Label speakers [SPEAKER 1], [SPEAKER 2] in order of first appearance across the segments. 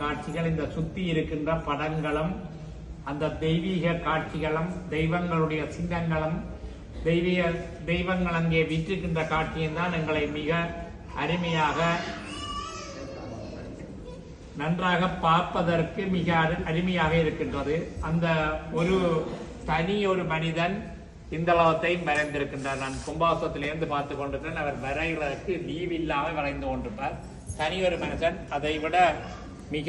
[SPEAKER 1] காட்சிகள், இந்த சுத்தி இருக்கின்ற படங்களும், அந்த தெய்வீக காட்சிகளும், தெய்வங்களுடைய சின்னங்களும், தெய்வங்கள் அங்கே விற்றிருக்கின்ற காட்சியும் தான் எங்களை மிக அருமையாக நன்றாக பார்ப்பதற்கு மிக அருமையாக இருக்கின்றது. அந்த ஒரு மனிதன் இந்த லோகத்தையும் வரைந்திருக்கின்றார். நான் கும்பாசத்திலிருந்து பார்த்து கொண்டிருக்கிறேன். அவர் வரைகிறதுக்கு லீவ் இல்லாமல் வரைந்து கொண்டிருப்பார். தனி ஒரு மனுஷன், அதை விட மிக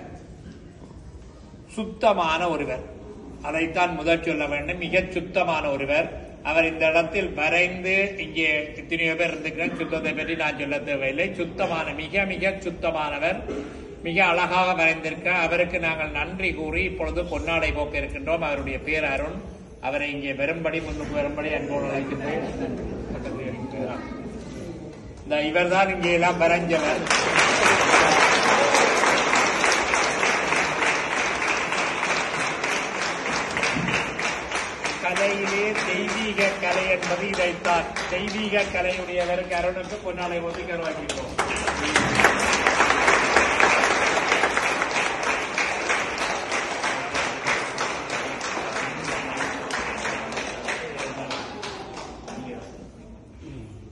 [SPEAKER 1] சுத்தமான ஒருவர், அதைத்தான் முதல் சொல்ல வேண்டும். மிக சுத்தமான ஒருவர். அவர் இந்த இடத்தில் வரைந்து, இங்கே இத்தனையோ பேர் இருந்திருக்கிறேன், சுத்தத்தை பற்றி நான் சொல்ல தேவையில்லை. சுத்தமான, மிக மிக சுத்தமானவர், மிக அழகாக வரைந்திருக்க அவருக்கு நாங்கள் நன்றி கூறி இப்பொழுது பொன்னாடை போக்க இருக்கின்றோம். அவருடைய பேர் அருண். அவரை இங்கே வரும்படி, முன்னுக்கு வரும்படி அன்போடு அழைக்கின்றேன். இவர் தான் இங்கே எல்லாம் வரைஞ்சவர். கலையிலே தெய்வீக கலை என்பது இதைத்தான். தெய்வீக கலையுடையவருக்கு அருணுக்கு பொன்னாடை போட்டு கருவாக்கின்றோம்.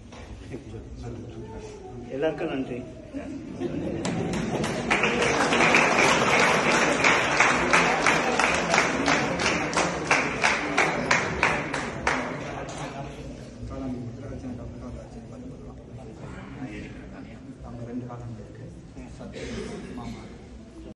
[SPEAKER 2] எல்லாருக்கும் நன்றி.